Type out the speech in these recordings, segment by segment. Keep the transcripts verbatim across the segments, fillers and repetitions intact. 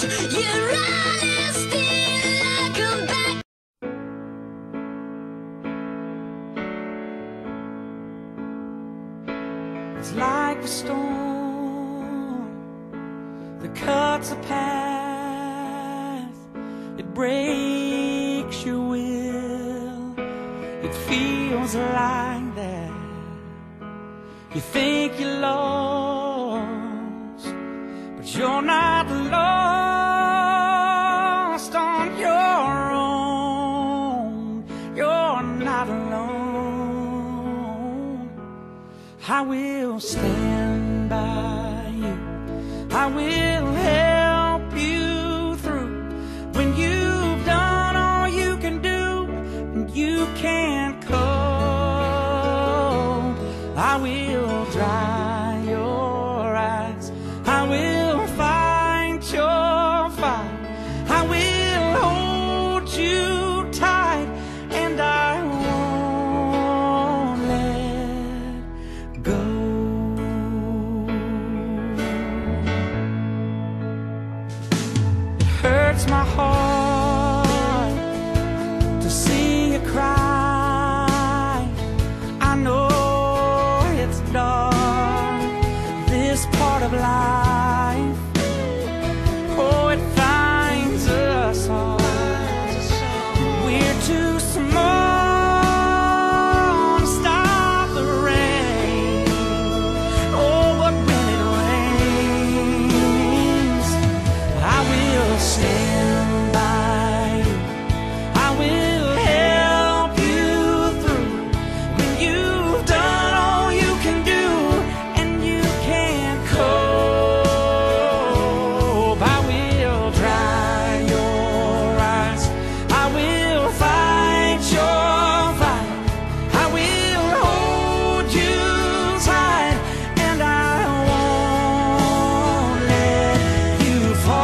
Your honesty like a back. It's like a storm that cuts a path. It breaks your will. It feels like that. You think you're lost, but you're not lost on your own. You're not alone. I will stand by you. I will help you through when you've done all you can do and you can't cope. I will dry your eyes. I will fight your fight. I will hold you tight, and I won't let go. It hurts my heart to see you cry. I know it's dark, this part of life. Oh, it finds us all. We're too small to stop the rain. Oh, but when it rains, I will stand by you. I will help you through when you've done all you can do and you can't cope. I will dry your eyes. I will fight your fight. I will hold you tight, and I won't let you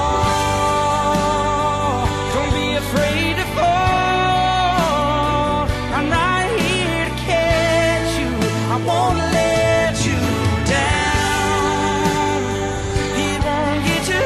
fall. Don't be afraid to fall. I'm right here to catch you. I won't let you down. It won't get you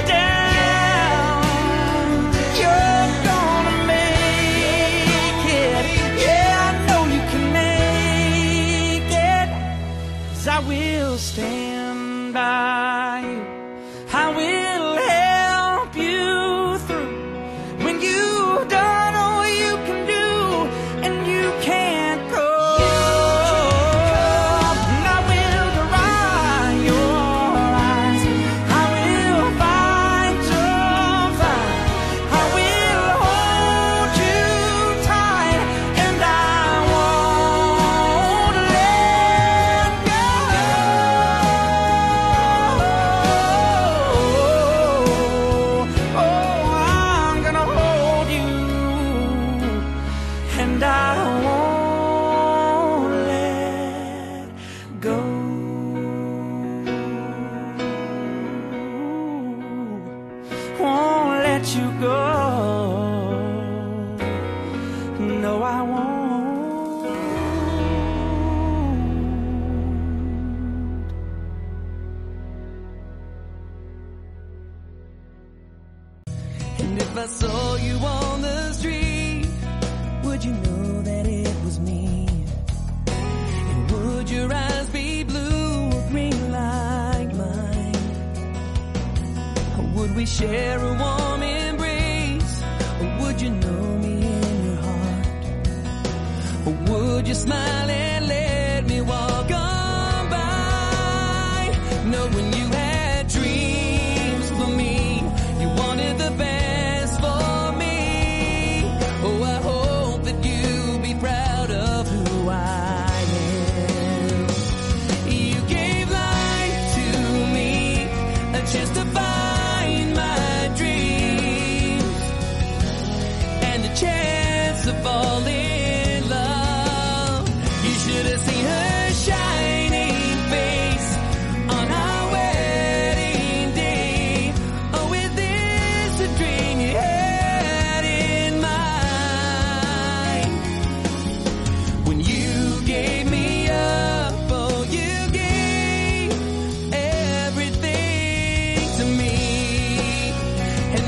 down. You're gonna make it. Yeah, I know you can make it. 'Cause I will stand by you. I will help you through when you've done all you can do and you can't cope. And I will dry your eyes. I will fight your fight. I will hold you tight, and I won't let go. Oh, I'm gonna hold you, and I won't let go. Won't let you go. No, I won't. And if I saw you on the street, would you know that it was me? And would your eyes be blue or green like mine? Or would we share a warm embrace? Or would you know me in your heart? Or would you smile and let me walk on by? Knowing you had dreams for me, you wanted the best for me. Oh, I hope that you'll be proud of who I am. You gave life to me, a chance to find my dreams, and a chance to fall in love. You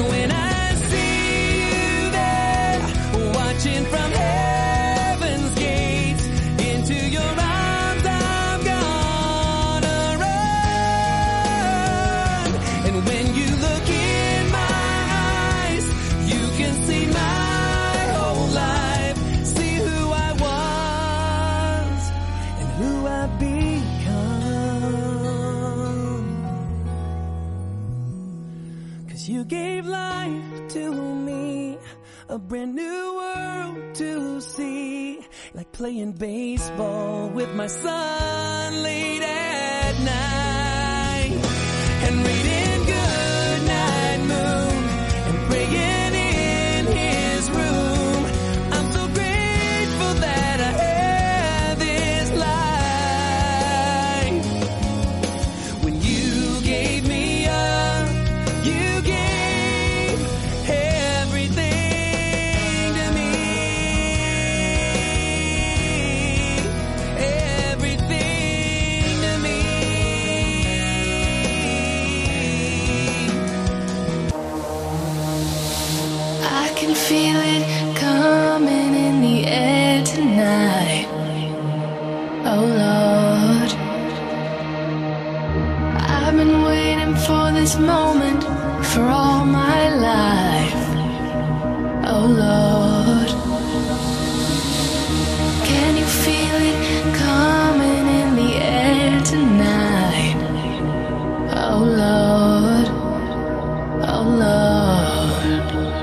when I see you there, watching from heaven's gates, into your arms I'm gonna run. And when you look in my eyes, you can see my whole life, see who I was and who I've become. 'Cause you gave life to me, a brand new world to see, like playing baseball with my son late at night, and reading Goodnight Moon and praying in his room. I'm so grateful that I had this life. When you gave me up, you gave everything to me, everything to me. I can feel it coming in the air tonight. Oh Lord, I've been waiting for this moment for all my life. Oh Lord, can you feel it coming in the air tonight? Oh Lord, oh Lord.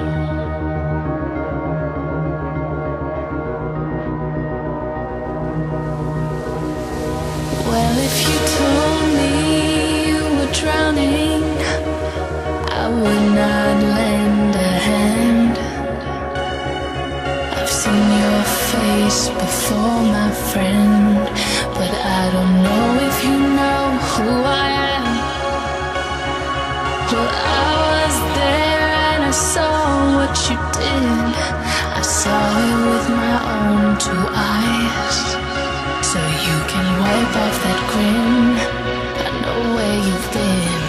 Well, if you told me you were drowning, I would not lend a hand. I've seen your face before, my friend, but I don't know if you know who I am. Well, I was there and I saw what you did. I saw it with my own two eyes. So you can wipe off that grin. I know where you've been.